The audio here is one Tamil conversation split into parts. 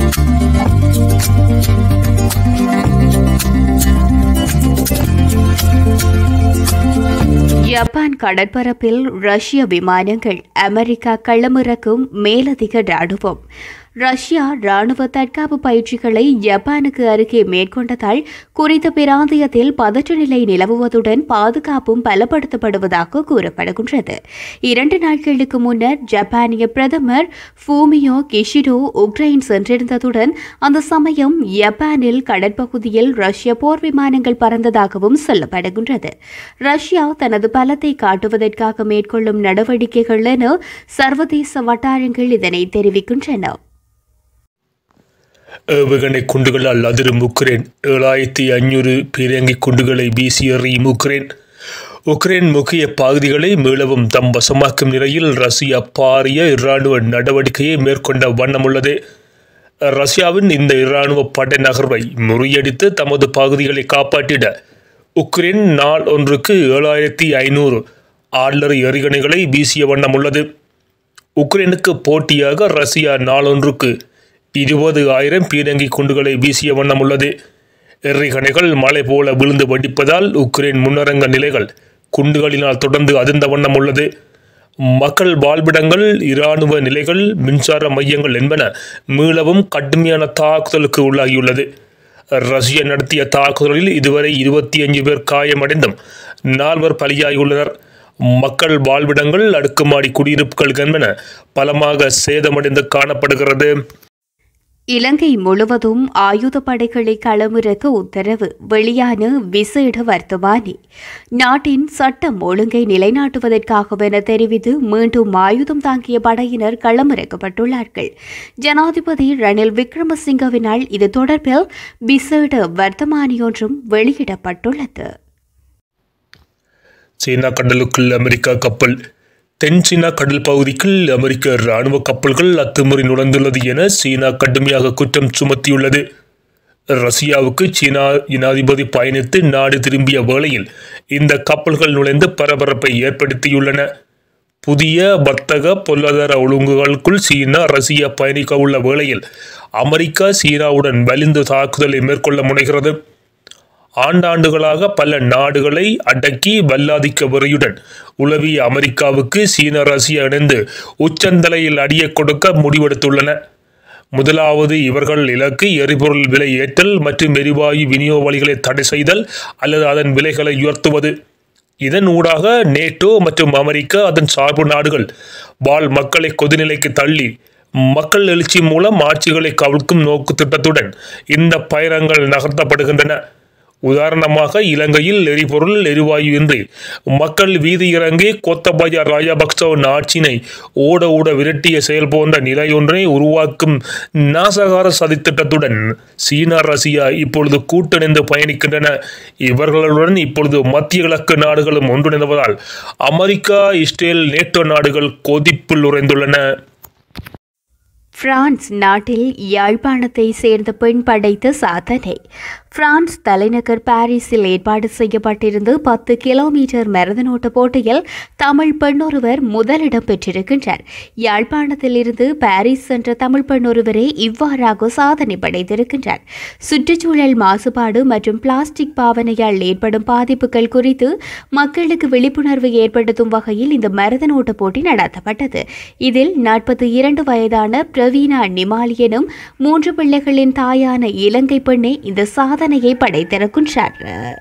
ஜப்பான் கடற்பரப்பில் ரஷ்ய விமானங்கள் அமெரிக்கா களமிறக்கும் மேலதிக ராணுவம். ரஷ்யா ராணுவ தற்காப்பு பயிற்சிகளை ஜப்பானுக்கு அருகே மேற்கொண்டதால் குறித்த பிராந்தியத்தில் பதற்ற நிலை நிலவுவதுடன் பாதுகாப்பும் பலப்படுத்தப்படுவதாக கூறப்படுகின்றது. 2 நாட்களுக்கு முன்னர் ஜப்பானிய பிரதமர் ஃபூமியோ கிஷிடோ உக்ரைன் சென்றிருந்ததுடன் அந்த சமயம் ஜப்பானில் கடற்பகுதியில் ரஷ்ய போர் விமானங்கள் பறந்ததாகவும் சொல்லப்படுகின்றது. ரஷ்யா தனது பலத்தை காட்டுவதற்காக மேற்கொள்ளும் நடவடிக்கைகள் என சர்வதேச வட்டாரங்கள் இதனை தெரிவிக்கின்றன. ஏவுகணை குண்டுகளால் அதிரும் உக்ரைன். 7500 பீரங்கி குண்டுகளை வீசி எறியும் உக்ரைன். உக்ரைன் முக்கிய பகுதிகளை மீளவும் தம் வசமாக்கும் நிலையில் ரஷ்யா பாரிய இராணுவ நடவடிக்கையை மேற்கொண்ட வண்ணமுள்ளது. ரஷ்யாவின் இந்த இராணுவ படை நகர்வை முறியடித்து தமது பகுதிகளை காப்பாற்றிட உக்ரைன் நாள் ஒன்றுக்கு 7500 ஆர்டிலரி எறிகணைகளை வீசிய வண்ணமுள்ளது. உக்ரைனுக்கு போட்டியாக ரஷ்யா நாளொன்றுக்கு 20,000 பீரங்கி குண்டுகளை வீசிய வண்ணம் உள்ளது. எறிகணைகள் மழை போல விழுந்து வெடிப்பதால் உக்ரைன் முன்னரங்க நிலைகள் குண்டுகளினால் தொடர்ந்து அதிர்ந்த வண்ணம் உள்ளது. மக்கள் வாழ்விடங்கள், இராணுவ நிலைகள், மின்சார மையங்கள் என்பன மீளவும் கடுமையான தாக்குதலுக்கு உள்ளாகியுள்ளது. ரஷ்யா நடத்திய தாக்குதலில் இதுவரை 25 பேர் காயமடைந்தும் 4 பலியாகியுள்ளனர். மக்கள் வாழ்விடங்கள், அடுக்குமாடி குடியிருப்புகள் என்பன பலமாக சேதமடைந்து காணப்படுகிறது. இலங்கை முழுவதும் ஆயுத படைகளை களமிறக்க உத்தரவு வெளியான விசேட வர்த்தமானி. நாட்டின் சட்டம் ஒழுங்கை நிலைநாட்டுவதற்காகவென தெரிவித்து மீண்டும் ஆயுதம் தாங்கிய படையினர் களமிறக்கப்பட்டுள்ளார்கள். ஜனாதிபதி ரணில் விக்ரமசிங்கவினால் இது தொடர்பில் விசேட வர்த்தமானியொன்றும் வெளியிடப்பட்டுள்ளது. சீனா கடலுக்குள் அமெரிக்கா கப்பல். தென் சீனா கடல் பகுதிக்குள் அமெரிக்க இராணுவ கப்பல்கள் அத்துமீறி நுழைந்துள்ளது என சீனா கடுமையாக குற்றம் சுமத்தியுள்ளது. ரஷ்யாவுக்கு சீனா ஜனாதிபதி பயணித்து நாடு திரும்பிய வேளையில் இந்த கப்பல்கள் நுழைந்து பரபரப்பை ஏற்படுத்தியுள்ளன. புதிய வர்த்தக பொருளாதார ஒழுங்குகளுக்குள் சீனா ரஷ்யா பயணிக்க உள்ள வேளையில் அமெரிக்கா சீனாவுடன் வலிந்து தாக்குதலை மேற்கொள்ள முனைகிறது. ஆண்டாண்டுகளாக பல நாடுகளை அடக்கி வல்லாதிக்க வெறியுடன் உளவிய அமெரிக்காவுக்கு சீனா ரஷ்யா இணைந்து உச்சந்தலையில் அடியை கொடுக்க முடிவெடுத்துள்ளன. முதலாவது இவர்கள் இலக்கு எரிபொருள் விலை ஏற்றல் மற்றும் எரிவாயு விநியோக வழிகளை தடை செய்தல் அல்லது அதன் விலைகளை உயர்த்துவது. இதன் ஊடாக நேட்டோ மற்றும் அமெரிக்கா அதன் சார்பு நாடுகள் வாழ் மக்களை கொதிநிலைக்கு தள்ளி மக்கள் எழுச்சி மூலம் ஆட்சிகளை கவிழ்க்கும் நோக்கு திட்டத்துடன் இந்த பயணங்கள் நகர்த்தப்படுகின்றன. உதாரணமாக இலங்கையில் எரிபொருள் எரிவாயு இன்றி மக்கள் வீதி இறங்கி கோத்தபாய ராஜபக்சவின் ஆட்சியினை ஓட விரட்டிய செயல் போன்ற நிலையொன்றை உருவாக்கும் நாசகார சதித்திட்டத்துடன் சீனா ரஷ்யா இப்பொழுது கூட்டணிந்து பயணிக்கின்றன. இவர்களுடன் இப்பொழுது மத்திய கிழக்கு நாடுகளும் ஒன்றிணைவதால் அமெரிக்கா, இஸ்ரேல், நேட்டோ நாடுகள் கொதிப்பில் உறைந்துள்ளன. பிரான்ஸ் நாட்டில் யாழ்ப்பாணத்தை சேர்ந்த பெண் படைத்த சாதனை. பிரான்ஸ் தலைநகர் பாரிஸில் ஏற்பாடு செய்யப்பட்டிருந்த 10 கிலோமீட்டர் மரதனோட்ட போட்டியில் தமிழ் பெண்ணொருவர் முதலிடம் பெற்றிருக்கின்றார். யாழ்ப்பாணத்தில் இருந்து பாரிஸ் சென்ற தமிழ் பெண்ணொருவரே இவ்வாறாக சாதனை படைத்திருக்கின்றார். சுற்றுச்சூழல் மாசுபாடு மற்றும் பிளாஸ்டிக் பாவனையால் ஏற்படும் பாதிப்புகள் குறித்து மக்களுக்கு விழிப்புணர்வு ஏற்படுத்தும் வகையில் இந்த மரதனோட்ட போட்டி நடத்தப்பட்டது. இதில் 42 வயதான பிரவீனா நிமாலி எனும் 3 பிள்ளைகளின் தாயான இலங்கை பெண்ணே இந்த சாதனையை படைத்திருக்கின்றார்.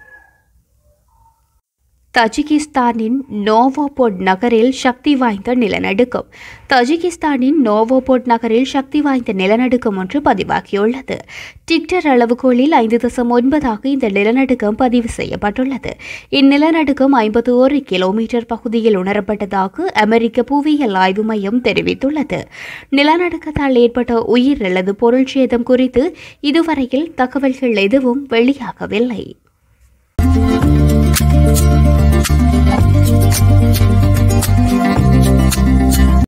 தஜிகிஸ்தானின் நோவோபோட் நகரில் சக்தி வாய்ந்த நிலநடுக்கம். தஜிகிஸ்தானின் நோவோபோட் நகரில் சக்தி வாய்ந்த நிலநடுக்கம் ஒன்று பதிவாகியுள்ளது. டிக்டர் அளவுகோலில் 5.9 இந்த நிலநடுக்கம் பதிவு செய்யப்பட்டுள்ளது. இந்நிலநடுக்கம் 51 கிலோமீட்டர் பகுதியில் உணரப்பட்டதாக அமெரிக்க புவியியல் ஆய்வு மையம் தெரிவித்துள்ளது. நிலநடுக்கத்தால் ஏற்பட்ட உயிர் அல்லது பொருள் சேதம் குறித்து இதுவரையில் தகவல்கள் எதுவும் வெளியாகவில்லை.